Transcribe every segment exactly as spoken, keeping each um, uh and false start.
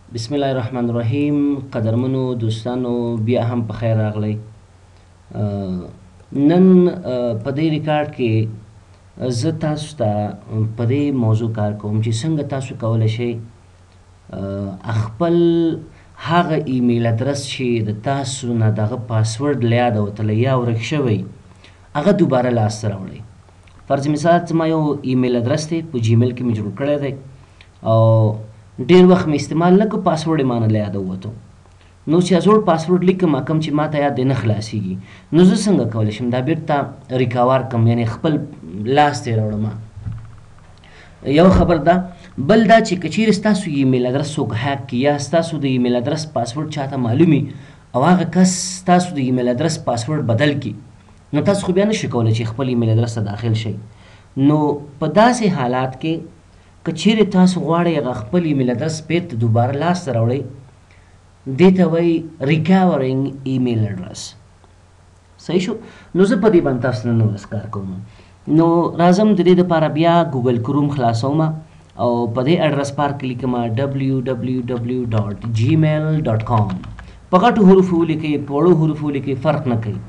بسم الله الرحمن الرحیم. قدرمنو دوستانو بیا هم په خیر راغلی. نن په دې ریکارډ کې زه تاسو ته په دې موضوع کار کوم چې څنګه تاسو کولی شئ خپل هغه ایمیل ادرس چې د تاسو نه دغه پاسورډ له یاده وتلی یا ورک شوی هغه دوباره لاسته راوړئ. فرض مثال زما یو ایمیل ادرس دی په جیمیل کې مې جوړ کړی دی او ډېر وخت مې استعمال نه کړ، پاسورډ یې مانه له یاده ووتو. نو چې زوړ پاسورډ لیکم کوم چې ماته یاد دی نه خلاصیږي، نو زه څنګه کولی شم دا بیرته ریکاور کړم، یعنې خپل لاس ته یې راوړم. یو خبر ده. بل دا چې که چیرې ستاسو ایمیل ادرس څوک هیک کړي یا ستاسو د ایمیل ادرس پاسورډ چاته معلوم وي او هغه کس ستاسو د ایمیل ادرس پاسورډ بدل کړي، نو تاسو خو بیا نشئ کولی چې خپل ایمیل ادرس ته داخل شئ. نو په داسې حالات کې که چیرې تاسو غواړئ هغه خپل ایمیل ادرس بیرته دوباره لاسته راوړئ، دې ته وایي ریکاورینګ ایمیل اډرس. صحیح شو؟ نو زه په دې باندې تاسو نن ورځ کار کوم. نو راځم د دې دپاره بیا ګوګل کروم خلاصوم او په دې اډرس بار کې لیکم ډبلیو ډبلیو ډبلیو ډاټ جیمیل ډاټ کام. په غټو حروفو ولیکئ، په وړو حروفو ولیکئ، فرق نه کوي.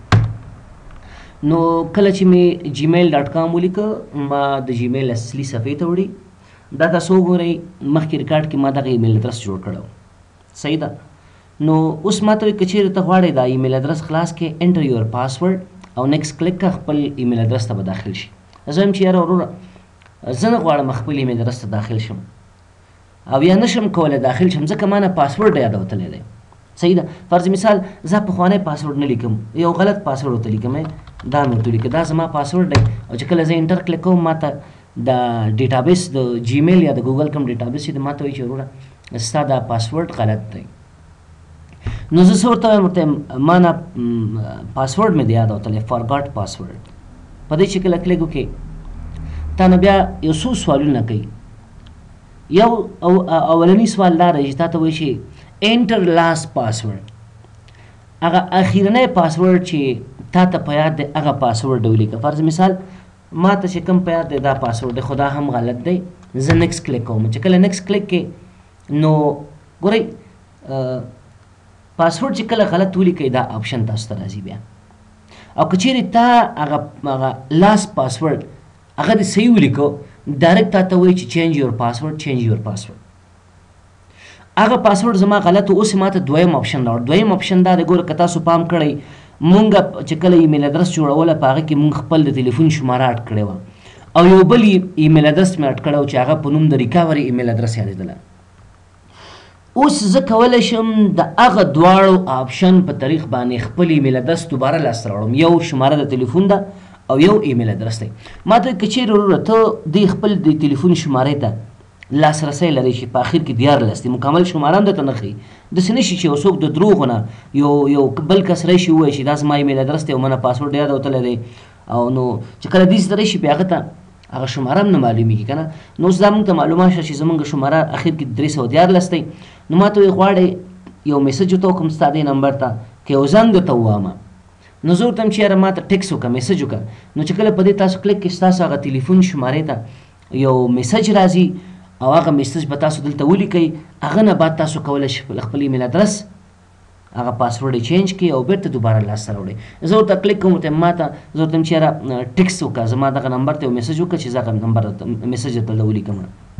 نو کله چې مې جیمیل ډاټ کام ولیکه ما د جیمیل اصلي صفحې ته وړي. دا تاسو وګورئ مخکې ریکارډ کې ما دغه ایمیل ادرس جوړ کړی. صحیح ده. نو اوس ما ته وایي که چیرې ته غواړئ دا ایمیل ادرس خلاص کړې، انټر یور پاسورډ او نیکسټ کلیک کړه، خپل ایمیل ادرس ته به داخل شي. زه وایم چې یاره وروره زه نه غواړم خپل ایمیل ادرس ته داخل شم او یا نشم کولی داخل شم ځکه ما نه پاسورډ یاده وتلی دی. صحیح ده. فرض مثال زه پخوانی پاسورډ نه لیکم، یو غلط پاسورډ ورته لیکم، دا مې ورته ولیکه دا زما پاسورډ دی او چې کله زه انټر کلیک کوم ما ته د ډیټابیس د جیمیل یا د ګوګل کوم ډیټابیس دی ما ته وایي چې وروره ستا دا پاسورډ غلط دی. نو زه څه ورته وایم؟ ورته وایم ما نه پاسورډ مې د یاده وتلی، فارګاټ پاسورډ. په دې چې کله کلیک وکړې تا نه بیا یو څو سوالونه کوي. یو او اولنی سوال دا دی چې تا ته وایي چې انټر لاست پاسورډ، هغه اخرنی پاسورډ چې تا ته په یاد دی هغه پاسورډ ولیکه. فرض مثال ما ته چې کوم په یاد دی دا پاسورډ دی خو دا هم غلط دی. زه نیکسټ کلیک کوم. چې کله نیکسټ کلیک کې نو ګورئ پاسورډ چې کله غلط ولیکئ دا آپشن تاسو ته راځي بیا. او که چیرې تا هغه هغه لاست پاسورډ هغه دې صحیح ولیکو، ډایرکټ تا ته وایي چې چینج یور پاسورډ، چینج یور پاسورډ. هغه پاسورډ زما غلط و، اوس یې ما ته دویم آپشن راوړ. دویم آپشن دا دی ګوره که تاسو پام کړئ مونږ چې کله ایمیل ادرس جوړوله په هغه کې مونږ خپل د تلیفون شماره اډ کړې وه او یو بل ایمیل ادرس مې اډ کړی و چې هغه په نوم د ریکاوري ایمیل ادرس یادېدله. اوس زه کولی شم د هغه دواړو آپشن په طریق باندې خپل ایمیل ادرس دوباره لاسته راوړم. یو شماره د تلیفون ده او یو ایمیل ادرس دی. ما ته که چیرې وروره ته دې خپل د تلیفون شمارې ته لاسرسی لري چې په اخر کې دیارلس دی، مکمل شماره هم درته نه ښیي. داسې نه شي چې یو څوک د دروغو نه یو یو بل کس راشي ووایي چې دا زما ایمیل ادرس دی او ما نه پاسورډ یاده وتلی دی او نو چې کله دې ته راشي بیا هغه ته هغه شماره هم نه معلومیږي که نه. نو اوس دا موږ ته معلومه شوه چې زموږ شماره اخر کې درې سوه دیارلس دی. نو ما ته وایي غواړئ یو میسج ورته وکړم ستا دې نمبر ته که یو زنګ درته ووایم. نو زه ورته وایم چې یاره ما ته ټکس وکړه، میسج وکړه. نو چې کله په دې تاسو کلیک کړئ ستاسو هغه تلیفون شمارې ته یو میسج راځي او هغه میسج به تاسو دلته ولیکئ. هغه نه بعد تاسو کولی شئ خپل ایمیل ادرس هغه پاسورډ یې چینج کړئ او بیرته دوباره لاسته راوړئ. زه ورته کلیک کوم، ورته ما ته زه ورته وایم چې یاره ټکس وکړه، زما دغه نمبر ته یو میسج وکړه چې زه هغه نمبر میسج درته ولیکم.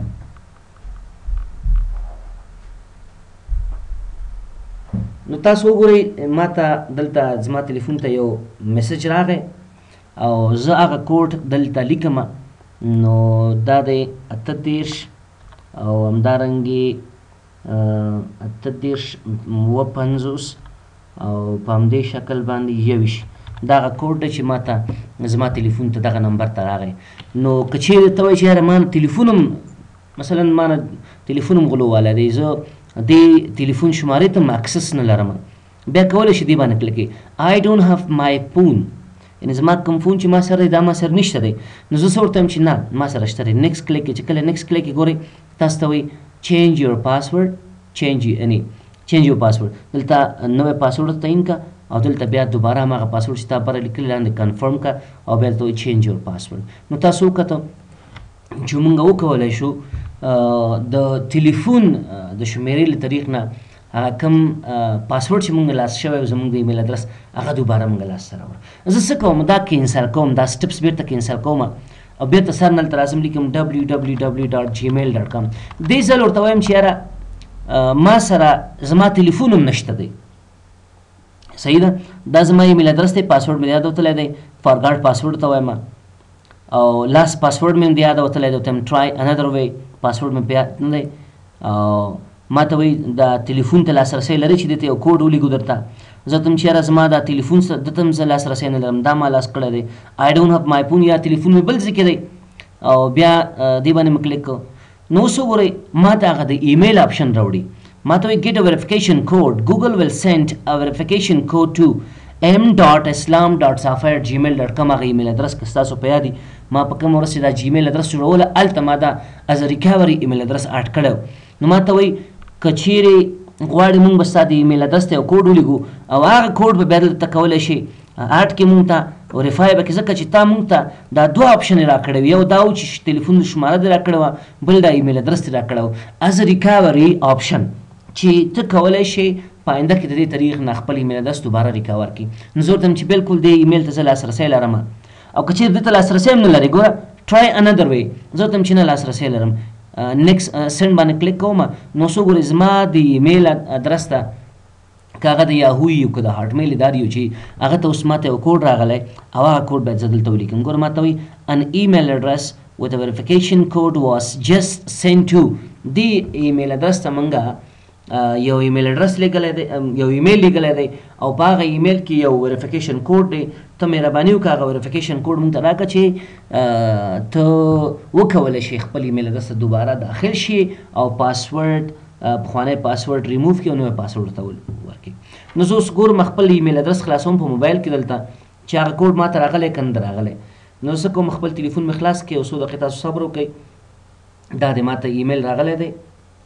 نو تاسو وګورئ ما ته دلته زما تلیفون ته یو میسج راغی او زه هغه کوډ دلته لیکم. نو دا دی اته دېرش او همدارنګې اته دېرش اووه پنځوس او په همدې شکل باندې یوویشت. دا هغه کوډ دی چې ما ته زما تلیفون ته دغه نمبر ته راغی. نو که چیرې ته وایي چې یاره ما نه تلیفون هم مثلا ما نه تلیفون هم غلو والی دی، زه دې تلیفون شمارې ته هم اکسس نه لرم، بیا کولی شي دې باندې کلیک کړي آی ډونټ هاف مای فون، یعنې زما کوم فون چې ما سره دی دا ما سره نشته دی. نو زه څه ورته وایم چې نه ما سره شته دی. نیکسټ کلیک کړئ. چې کله نیکسټ کلیک کړئ ګورئ تاسو ته وایي چینج یور پاسورډ، چینج یعنې چینج یور پاسورډ. دلته نوی پاسورډ تعین کړه او دلته بیا دوباره هماغه پاسورډ چې تا بره لیکلي لاندې کنفرم کړه او بیا دلته وایي چینج یور پاسورډ. نو تاسو وکتو چې موږ وکولی شو د ټلیفون د شمیرې له طریق نه هغه کوم پاسورډ چې موږ لاس شوی او زموږ د ایمیل ادرس هغه دوباره موږ لاسته راوړو. زه څه کوم دا کینسل کوم، دا سټپس بیرته کینسل کوم او بیرته سر نه هلته راځم لیکم ډبلیو ډبلیو ډبلیو ډاټ جیمیل ډاټ کام. دې ځل ورته وایم چې یاره ما سره زما ټلیفون هم نشته دی، صحیح ده، دا زما ایمیل ادرس دی، پاسورډ مې یاد وتلی دی، فارګاټ پاسورډ ته وایم او لاس پاسورډ مې هم یاد وتلی دی، ورته وایم ټرای انادر وی، پاسورډ مې په یاد نه دی او ما ته وایي دا ټلیفون ته لاسرسی لري چې دې ته یو کوډ ولیږو درته. زه ته هم چې یاره زما دا ټلیفون ده ته هم زه لاسرسی نه لرم، دا ما لاس کړی دی، آی ډونټ هاف مای فون، یا ټلیفون مې بل ځای کې دی او بیا دې باندې مې کلیک کړو. نو اوس وګورئ ما ته هغه د ایمیل آپشن راوړي، ما ته وایي ګیټ ا ویریفیکیشن کوډ، ګوګل ول سینډ ا ویریفیکیشن کوډ ټو ایم ډاټ اسلام ډاټ صافی ایټ جیمیل ډاټ کام. هغه ایمیل ادرس که ستاسو په یاد وي ما په کوم ورځ چې دا جیمیل ادرس جوړوله هلته ما دا از ریکاوري ایمیل ادرس اډ کړی و. نو ما ته وایي که چیرې غواړې مونږ به ستا د ایمیل ادرس ته یو کوډ ولیږو او هغه کوډ به بیا دلته کولی شي اډ کړي مونږ ته وریفای به کړي، ځکه چې تا مونږ ته دا دوه آپشن یې راکړی وي، یو دا و چې ټلیفون شماره دې راکړې وه، بل دا ایمیل ادرس دې راکړی و. از ریکاوري آپشن چې ته کولی شي په آینده کې د دې طریق نه خپل ایمیل ادرس دوباره ریکاور کړي. نو زه ورته چې بالکل دې ایمیل ته زه لاسرسی لرم او که چیرې دې ته لاسرسی هم نه لرې ګوره ټرای انادر وی، زه ورته چې نه لاسرسی لرم، نیکس سند باندې کلیک کوم. نو څو ګورې زما د ایمیل ادرس ته که هغه د یاهو یو که د هارټ میل ادارې یو چې هغه ته اوس ما ته یو کوډ راغلی او هغه کوډ باید زه دلته ولیکم. ګوره ما ته وایي ان ایمیل اډرس with a verification code was just sent to. دې ایمیل ادرس ته موږ یو ایمیل اډرس لیږلی دی، یو ایمیل لیږلی دی او په هغه ایمیل کې یو ویریفیکیشن کوډ دی، ته مهرباني وکړه هغه ویریفیکیشن کوډ موږ ته راکړه چې ته وکولی شي خپل ایمیل ادرس ته دوباره داخل شي او پاسورډ پخوانی پاسورډ ریموو کړي او نوی پاسورډ ورته ورکړي. نو زه اوس ګورم خپل ایمیل ادرس خلاصوم په موبایل کې دلته چې هغه کوډ ما ته راغلی که نه راغلی. نو څه کوم خپل تلیفون مې خلاص کړي او څو دقیقې تاسو صبر وکړئ، دا د ما ته ایمیل راغلی دی.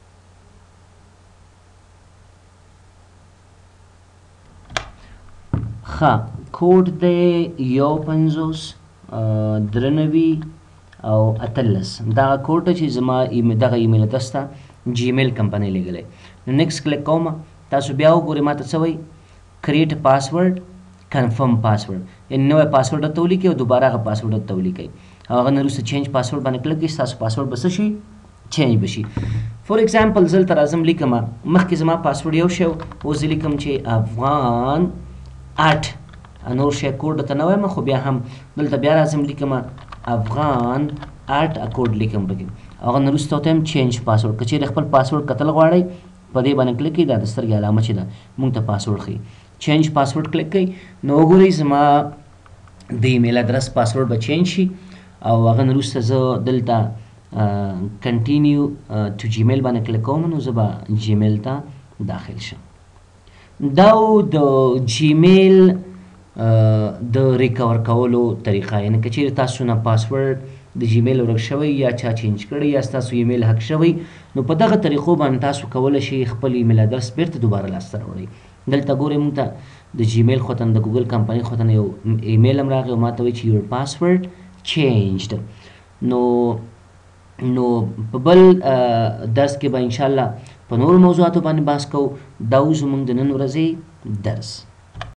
ښه کوډ دی یو پنځوس درې نوي او اتلس، دغه کوډ ته چې زما دغه ایمیل ادرس ته جیمیل کمپنۍ لیږلی. نو نیکسټ کلیک کوم، تاسو بیا وګورئ ما ته څه وایي کریټ پاسورډ کنفرم پاسورډ، یعنې نوی پاسورډ درته ولیکئ او دوباره هغه پاسورډ درته ولیکئ. هغه نه وروسته چینج پاسورډ باندې کلیک کړئ، ستاسو پاسورډ به څه شي چینج به شي. فور ایگزامپل زه دلته راځم لیکم مخکې زما پاسورډ یو شی و، اوس زه لیکم چې افغان اټ، نور شی کوډ درته نه وایم خو بیا هم دلته بیا راځم لیکم افغان اټ کوډ لیکم پکې، هغه نه وروسته ورته وایم چینج پاسورډ. که چیرې خپل پاسورډ کتل غواړئ په دې باندې کلیک کړئ، دا د سترګې علامه چې ده موږ ته پاسورډ ښیي، چینج پاسورډ کلیک کړئ. نو وګورئ زما د ایمیل ادرس پاسورډ به چینج شي او هغه نه وروسته زه دلته کنټینیو ټو جیمیل باندې کلیک کوم، نو زه به جیمیل ته داخل شم. دا د جیمیل د ریکور کولو طریقه، یعنې که چیرې تاسو نه پاسورډ د جیمیل ورک شوی یا چا چینج کړی یا ستاسو ایمیل حق شوی، نو په دغه طریقو باندې تاسو کولی شئ خپل ایمیل ادرس بیرته دوباره لاسته راوړئ. دلته ګورئ موږ ته د جیمیل خواته د ګوګل کمپنۍ خواته نه یو ایمیل هم راغی او ما ته وایي چې یور پاسورډ چینجډ. نو نو په بل درس کې به انشاءالله په نورو موضوعاتو باندې بحث کوو. دا و زموږ د نن ورځې درس.